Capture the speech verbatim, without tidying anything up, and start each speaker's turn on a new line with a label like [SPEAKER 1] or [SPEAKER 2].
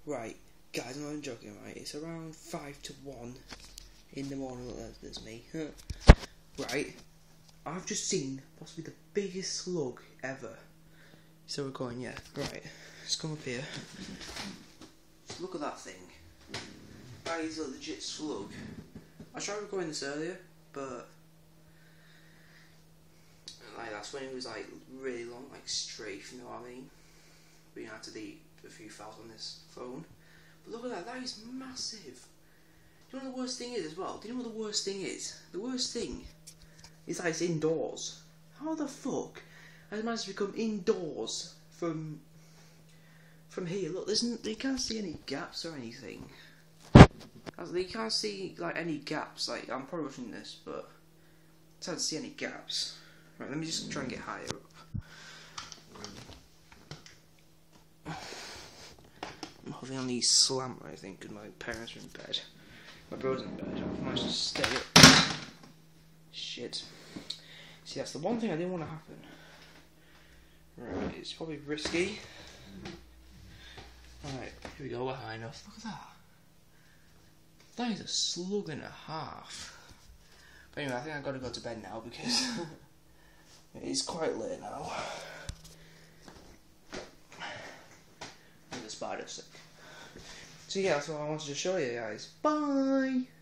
[SPEAKER 1] Right, guys, I'm not joking, right? It's around five to one in the morning. Look, there's me. Right, I've just seen possibly the biggest slug ever. So we're going, yeah. Right, let's come up here. Look at that thing. That is a legit slug. I tried recording this earlier, but like that's when it was like really long, like straight, you know what I mean? But you know, I had to delete a few files on this phone. But look at that, that is massive. Do you know what the worst thing is as well? Do you know what the worst thing is? The worst thing is that it's indoors. How the fuck has it managed to become indoors from from here? Look, there's n you can't see any gaps or anything. You can't see like any gaps. Like I'm probably rushing this, but it's hard to see any gaps. Right, let me just try and get higher up. I'm hoping on these slant, I think, because my parents are in bed. My brother's in bed. I managed to stay up. Shit. See, that's the one thing I didn't want to happen. Right, it's probably risky. Right, here we go. We're high enough. Look at that. That is a slug and a half. But anyway, I think I've got to go to bed now because it is quite late now. And the spider's sick. So yeah, that's what I wanted to show you guys. Bye!